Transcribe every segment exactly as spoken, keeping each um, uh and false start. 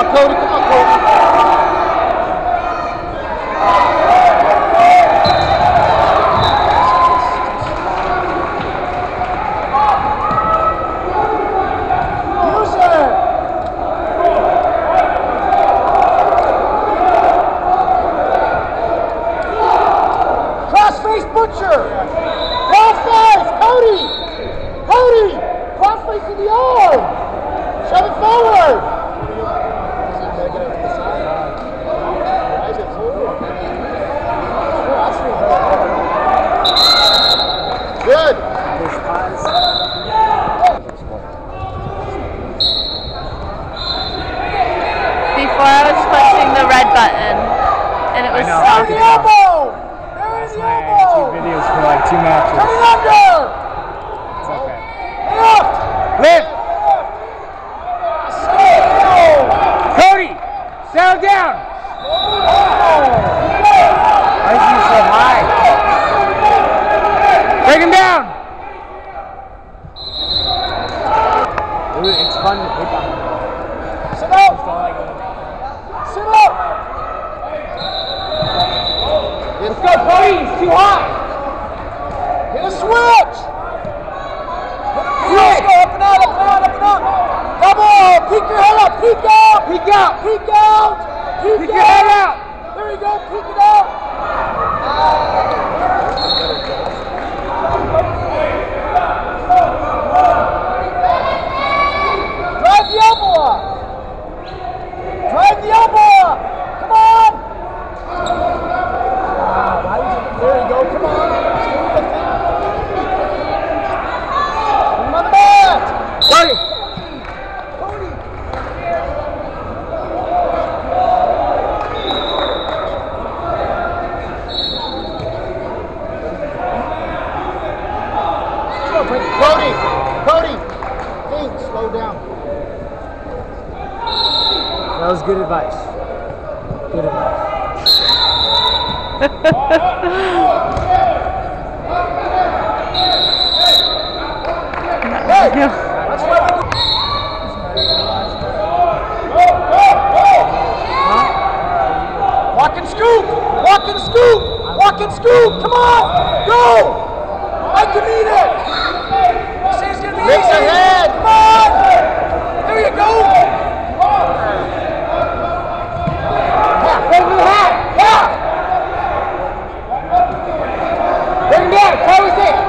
Cody. Come on, Cody. Butcher! Cross face! Cody! Cody! Cross face to the arm! Shove it forward! Good! Before I was pushing the red button and it was stopped. Videos for like two matches. Coming under! It's okay. Lift! Lift! Cody! Settle down! Why is he so high? Break him down! Dude, it's fun to pick on. Sit up! Sit up! Let's go, Cody! He's too high! Hit a switch! Switch! Go up and out, up and out, up and out! Double! Peek your head up! Peek out! Peek out! Peek out! Peek, Peek out. your head out! There you go! Peek it out! Drive the elbow up! Drive the elbow up! Come on! There you go, come on! Cody! Cody! Cody! Cody! Hey, slow down. That was good advice. Good advice. Hey! That's why we Walk and scoop! Walk and scoop! Walk and scoop! Come on! Go! I can eat it! This is gonna be Mix easy! Ahead. Come on! There you go! Half! Bring me half! Half! Bring me down! Close it!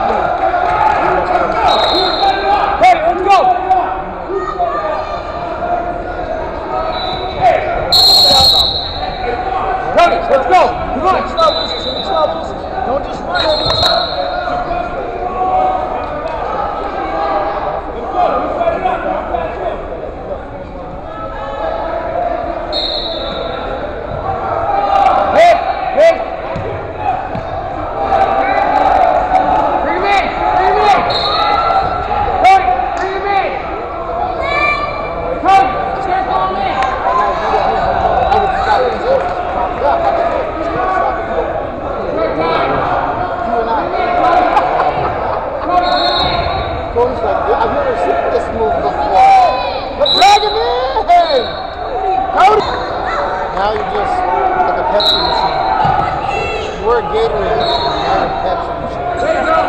Hey, let's go! Cody, let's go! Come on! Change levels, change levels. Don't just run it. Hit! Hit! Bring him in! Bring him in! Cody, bring him in! Cody, start calling in! Cody's like, I've never seen this move before. But drag him in! Cody! Now you're just like a Pepsi machine. You were a Gatorade machine, now you're a Pepsi machine. There you go!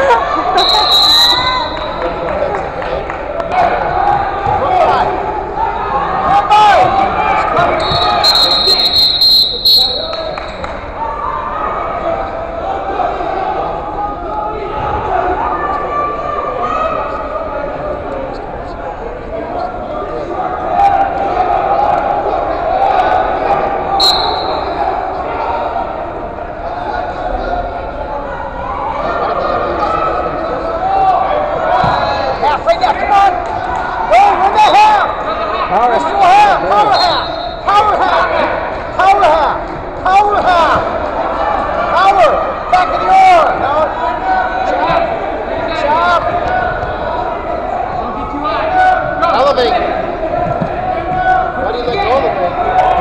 Power half, power half, power half, power half, power half, power, back of the arm, no, chop, chop, don't be too high, go. Elevate, why do you let go of the brake?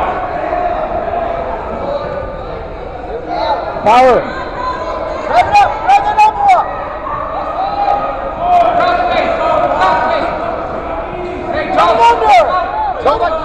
Power, drive it up, drive that elbow up. Cross face, cross face, hey, jump under, jump like